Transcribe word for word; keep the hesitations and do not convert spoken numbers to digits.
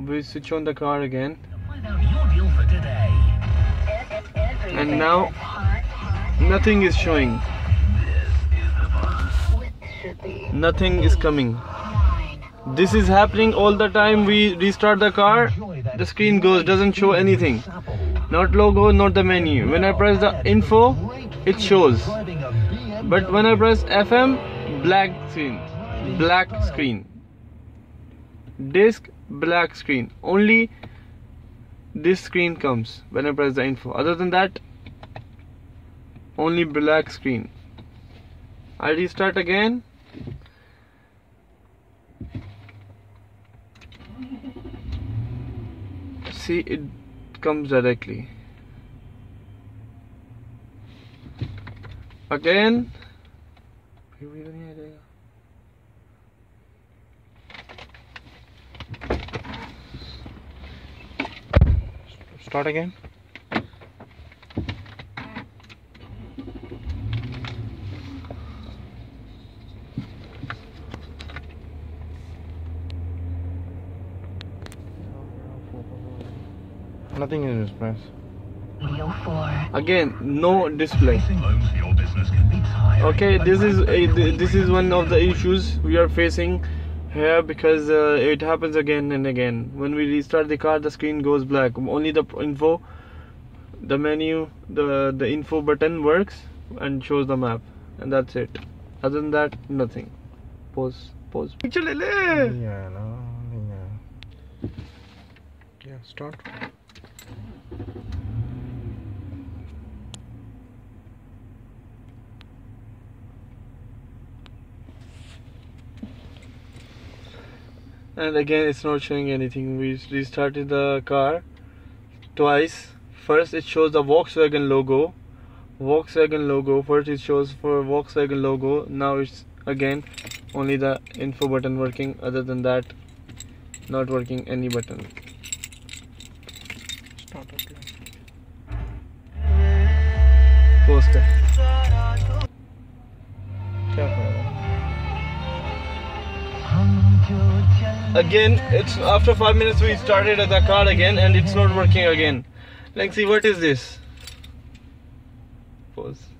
we switch on the car again. Find out your deal for today. And now nothing is showing. Nothing is coming. This is happening all the time. We restart the car, the screen goes, doesn't show anything. Not logo, not the menu. When I press the info, it shows. But when I press F M, black screen. Black screen. Disk, black screen. Only this screen comes when I press the info. Other than that, only black screen. I restart again. See, it comes directly. Again. Start again. Nothing in response. Wheel four. Again, no display. Okay, this is a, this is one of the issues we are facing here, because uh, it happens again and again. When we restart the car, the screen goes black. Only the info, the menu, the the info button works and shows the map, and that's it. Other than that, nothing. Pause. Pause. Picture le le. Yeah, no, yeah. Yeah, start. And again, it's not showing anything. We restarted the car twice. First it shows the Volkswagen logo. Volkswagen logo. First it shows for Volkswagen logo. Now it's again only the info button working. Other than that, not working any button. Start again. Poster. Again, it's after five minutes we started the car again and it's not working again. Like, see, what is this? Pause.